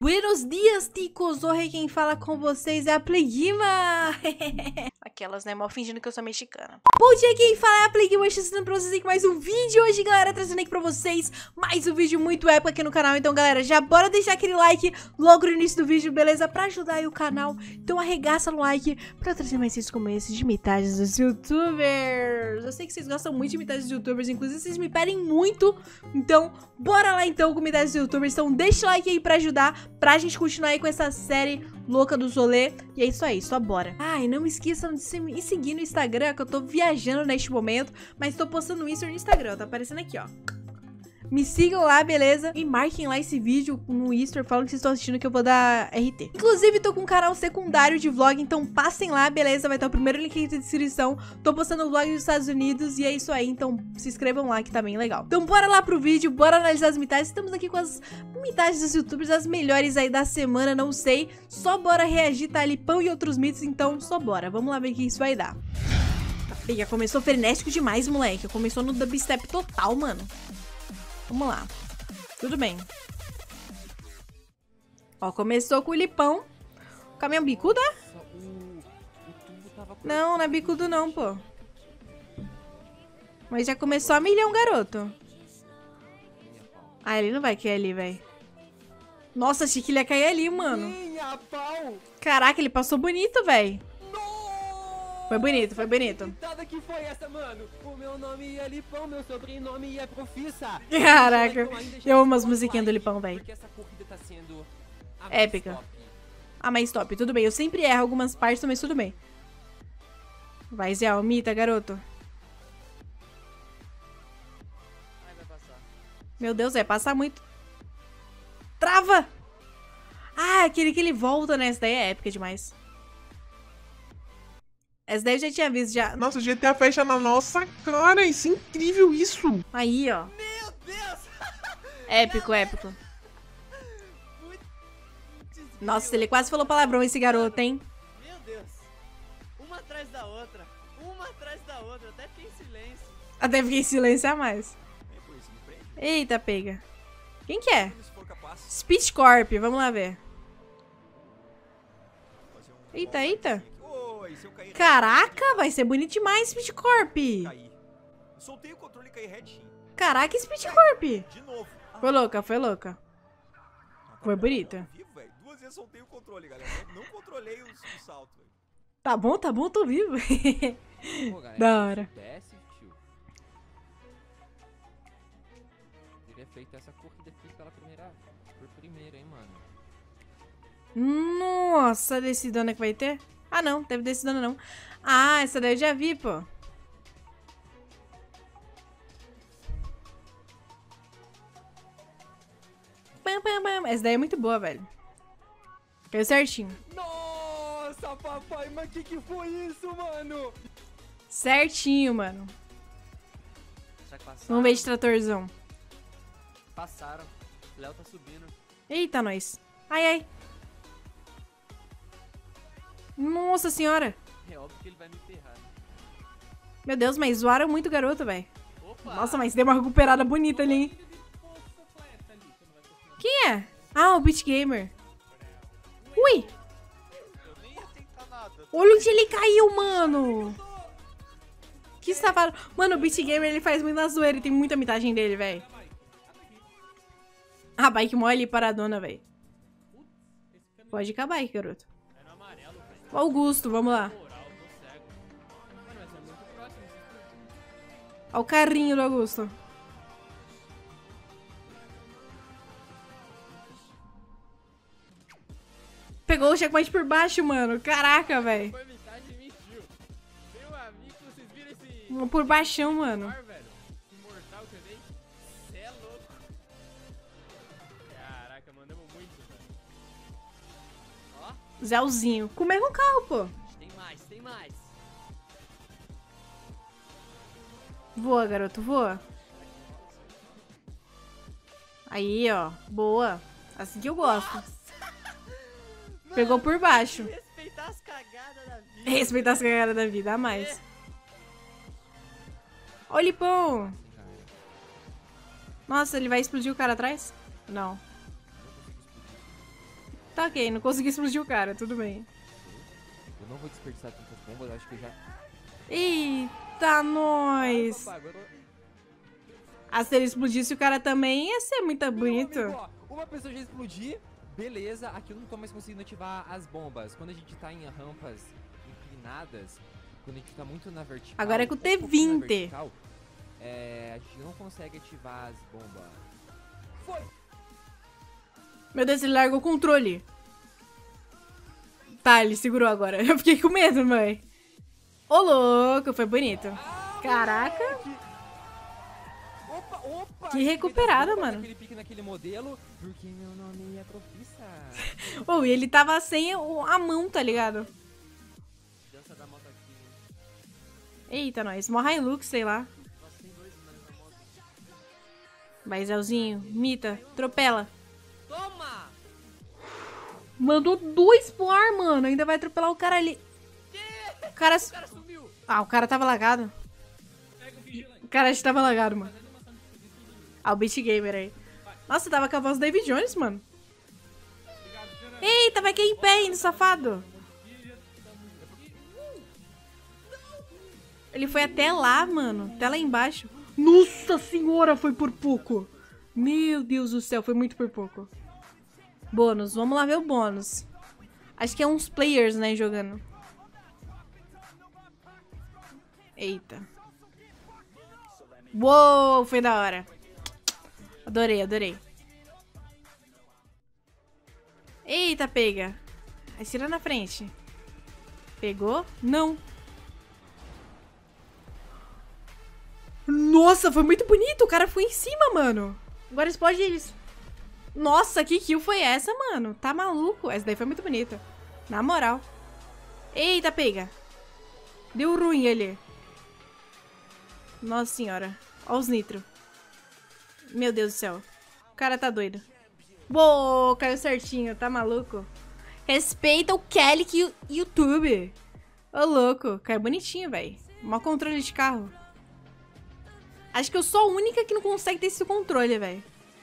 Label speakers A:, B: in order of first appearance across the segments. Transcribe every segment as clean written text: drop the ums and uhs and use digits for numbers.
A: Buenos dias, ticos! Hoje quem fala com vocês é a Pleguima! Aquelas, né? Mal fingindo que eu sou mexicana. Bom dia, quem fala é a Pleguima, ensinando pra vocês aqui mais um vídeo hoje, galera, trazendo aqui pra vocês mais um vídeo muito épico aqui no canal. Então, galera, já bora deixar aquele like logo no início do vídeo, beleza? Pra ajudar aí o canal. Então, arregaça no like pra trazer mais vídeos como esse de imitagens dos youtubers. Eu sei que vocês gostam muito de imitagens dos youtubers, inclusive vocês me pedem muito. Então, bora lá então com imitagens dos youtubers. Então, deixa o like aí pra ajudar, pra gente continuar aí com essa série louca do Zolê. E é isso aí, só bora. Ai, não esqueçam de me seguir no Instagram, que eu tô viajando neste momento, mas tô postando isso no Instagram, tá aparecendo aqui, ó. Me sigam lá, beleza? E marquem lá esse vídeo no Easter, falam que vocês estão assistindo que eu vou dar RT. Inclusive, tô com um canal secundário de vlog, então passem lá, beleza? Vai estar o primeiro link aqui na descrição. Tô postando vlog dos Estados Unidos e é isso aí, então se inscrevam lá que tá bem legal. Então bora lá pro vídeo, bora analisar as imitagens. Estamos aqui com as imitagens dos youtubers, as melhores aí da semana, não sei. Só bora reagir, tá? Lipão e outros mitos, então só bora. Vamos lá ver o que isso vai dar. Já começou frenético demais, moleque. Começou no dubstep total, mano. Vamos lá. Tudo bem. Ó, começou com o Lipão. Caminhão bicudo, é? Não, não é bicudo não, pô. Mas já começou a milhão, garoto. Ah, ele não vai cair ali, velho. Nossa, achei que ele ia cair ali, mano. Caraca, ele passou bonito, velho. Foi bonito, foi bonito.
B: Que foi essa, mano? O meu nome é Lipão, meu sobrenome é Profissa.
A: Caraca, eu amo as musiquinhas do Lipão, velho. Épica. A mais top, tudo bem. Eu sempre erro algumas partes, mas tudo bem. Vai, Zé, imita, garoto. Meu Deus, é passar muito. Trava! Ah, aquele que ele volta, né? Essa daí é épica demais. Essa daí eu já tinha visto, já.
C: Nossa, o GTA fecha na nossa cara. Isso é incrível, isso.
A: Aí, ó.
B: Meu Deus!
A: Épico, épico. Nossa, ele quase falou palavrão, esse garoto, hein?
B: Meu Deus. Uma atrás da outra. Uma atrás da outra. Até fiquei em silêncio.
A: Até fiquei em silêncio a mais. Eita, pega. Quem que é? Speech Corp, vamos lá ver. Eita, eita. Caraca, vai ser bonito demais, Speed Corp.
D: Soltei o controle e caí retinho.
A: Caraca, Speed Corp.
D: De novo.
A: Foi louca, foi louca. Foi bonita.
D: Duas vezes soltei o controle, galera. Não controlei o salto, velho.
A: Tá bom, tô vivo.
B: Pô, galera,
A: Da hora.
B: Desce, tio. Teria feito essa corrida aqui por primeira, hein, mano.
A: Nossa, decidona que vai ter? Ah, não, teve decidona não. Ah, essa daí eu já vi, pô. Pam, pam, pam. Essa daí é muito boa, velho. Caiu certinho.
B: Nossa, papai, mas que foi isso, mano?
A: Certinho, mano.
B: Será que passaram?
A: Vamos ver de tratorzão.
B: Passaram. Léo tá subindo.
A: Eita, nós. Ai, ai. Nossa senhora.
B: É óbvio que ele vai me ferrar.
A: Meu Deus, mas zoaram muito o garoto, velho.
B: Opa!
A: Nossa, mas deu uma recuperada bonita ali, hein? Quem é? Ah, o Beat Gamer. Ui! Olha onde ele caiu, mano! Que safado. Mano, o Beat Gamer, ele faz muito na zoeira. E tem muita mitagem dele, velho. A bike mole ali paradona, velho. Pode acabar aí, garoto. Augusto, vamos lá. Olha o carrinho do Augusto. Pegou o checkpoint por baixo, mano. Caraca, velho.
B: Foi metade e mentiu. Meu amigo, vocês viram esse...
A: Por baixão, mano.
B: velho? Esse mortal que eu dei? Cê é louco. Caraca, mandamos muito, velho. Ó.
A: Zéuzinho. Comer com carro, pô.
B: Tem mais.
A: Voa, garoto, voa. Aí, ó. Boa. Assim que eu gosto. Pegou por baixo.
B: Respeitar as cagadas da vida.
A: Respeitar as cagadas da vida, a mais. Ó o Lipão. Nossa, ele vai explodir o cara atrás? Não. Tá ok, não consegui explodir o cara, tudo bem.
E: Eu não vou desperdiçar tantas bombas, acho que eu já...
A: Eita, nós! Ah, se ele explodisse o cara também, ia ser muito bonito.
E: Amigo, ó, uma pessoa já explodir, beleza, aqui eu não tô mais conseguindo ativar as bombas. Quando a gente tá em rampas inclinadas, quando a gente tá muito na vertical...
A: Agora é com o
E: um pouquinho na
A: T20.
E: vertical, a gente não consegue ativar as bombas. Foi!
A: Meu Deus, ele largou o controle. Tá, ele segurou agora. Eu fiquei com medo, mãe. Ô, louco, foi bonito. Caraca.
E: Opa!
A: Que recuperada, mano.
E: Aquele pique naquele modelo, porque meu nome é Profissa.
A: Ô, e ele tava sem a mão, tá ligado?
B: Dança da moto aqui.
A: Eita, nós. Mó Hilux, sei lá.
B: Nossa, tem dois na moto.
A: Vai, Zelzinho. Mita. Atropela.
B: Toma!
A: Mandou 2 pro ar, mano. Ainda vai atropelar o cara ali. O cara...
B: O cara sumiu.
A: Ah, o cara tava lagado. O cara estava lagado, mano. Ah, o Beat Gamer aí. Nossa, tava com a voz do David Jones, mano. Eita, vai cair em pé ainda, safado. Ele foi até lá, mano. Até lá embaixo. Nossa senhora, foi por pouco. Meu Deus do céu, foi muito por pouco. Bônus, vamos lá ver o bônus. Acho que é uns players, né, jogando. Eita. Uou, foi da hora. Adorei, adorei. Eita, pega. Atira na frente. Pegou? Não. Nossa, foi muito bonito. O cara foi em cima, mano. Agora explode eles. Nossa, que kill foi essa, mano? Tá maluco? Essa daí foi muito bonita. Na moral. Eita, pega. Deu ruim ele. Nossa senhora. Ó os nitro. Meu Deus do céu. O cara tá doido. Boa, caiu certinho. Tá maluco? Respeita o Kelly que YouTube. Ô, louco. Caiu bonitinho, velho. Mó controle de carro. Acho que eu sou a única que não consegue ter esse controle, velho.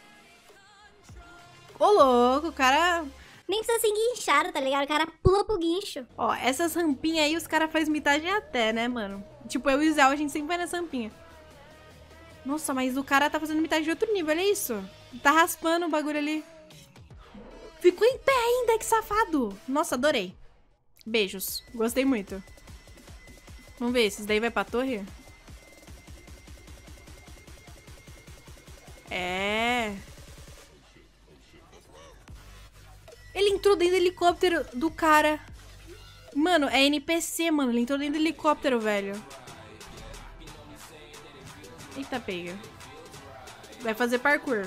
A: Ô, louco. O cara...
F: Nem precisa ser guinchado, tá ligado? O cara pula pro guincho.
A: Ó, essas rampinhas aí os caras fazem mitagem até, né, mano? Tipo, eu e o Zé, a gente sempre vai nessa rampinha. Nossa, mas o cara tá fazendo mitagem de outro nível, olha isso. Tá raspando o bagulho ali. Ficou em pé ainda, que safado. Nossa, adorei. Beijos. Gostei muito. Vamos ver, esses daí vai pra torre? É... Ele entrou dentro do helicóptero do cara. Mano, é NPC, mano. Ele entrou dentro do helicóptero, velho. Eita, pega. Vai fazer parkour.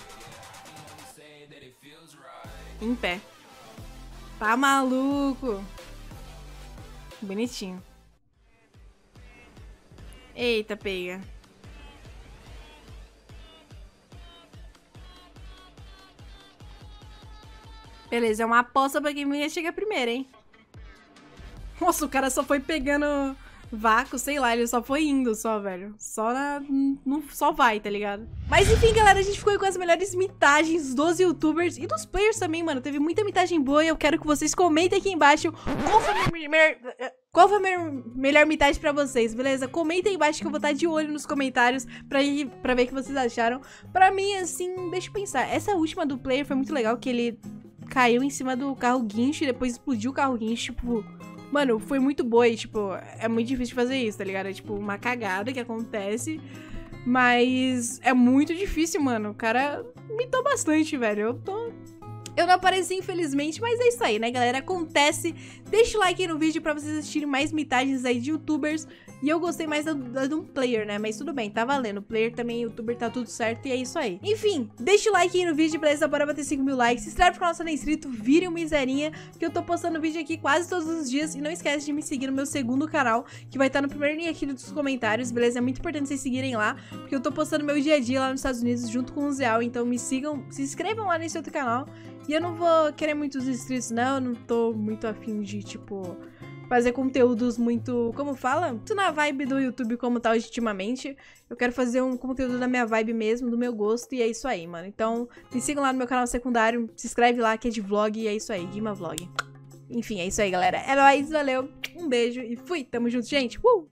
A: Em pé. Tá maluco. Bonitinho. Eita, pega. Beleza, é uma aposta pra quem vai chegar primeiro, hein? Nossa, o cara só foi pegando vácuo, sei lá, ele só foi indo só, velho. Só vai, tá ligado? Mas enfim, galera, a gente ficou com as melhores mitagens dos youtubers e dos players também, mano. Teve muita mitagem boa e eu quero que vocês comentem aqui embaixo qual foi a melhor mitagem pra vocês, beleza? Comentem aí embaixo que eu vou estar de olho nos comentários pra ver o que vocês acharam. Pra mim, assim, deixa eu pensar. Essa última do player foi muito legal, que ele caiu em cima do carro guincho e depois explodiu o carro guincho, tipo... Mano, foi muito boa e, tipo, é muito difícil de fazer isso, tá ligado? É, tipo, uma cagada que acontece, mas é muito difícil, mano. O cara mitou bastante, velho. Eu não apareci, infelizmente, mas é isso aí, né, galera? Acontece. Deixa o like aí no vídeo pra vocês assistirem mais mitagens aí de youtubers. E eu gostei mais de um player, né? Mas tudo bem, tá valendo. Player também, youtuber, tá tudo certo e é isso aí. Enfim, deixa o like aí no vídeo, beleza? Bora bater 5 mil likes. Se inscreve no canal se não é inscrito, vire um miserinha, que eu tô postando vídeo aqui quase todos os dias. E não esquece de me seguir no meu segundo canal, que vai estar no primeiro link aqui dos comentários, beleza? É muito importante vocês seguirem lá, porque eu tô postando meu dia a dia lá nos Estados Unidos junto com o Zeal. Então me sigam, se inscrevam lá nesse outro canal. E eu não vou querer muitos inscritos, não. Eu não tô muito afim de, tipo... fazer conteúdos muito, como fala? Muito na vibe do YouTube como tá ultimamente. Eu quero fazer um conteúdo da minha vibe mesmo, do meu gosto, e é isso aí, mano. Então, me sigam lá no meu canal secundário, se inscreve lá que é de vlog, e é isso aí, Guima Vlog. Enfim, é isso aí, galera. É nóis, valeu, um beijo e fui. Tamo junto, gente.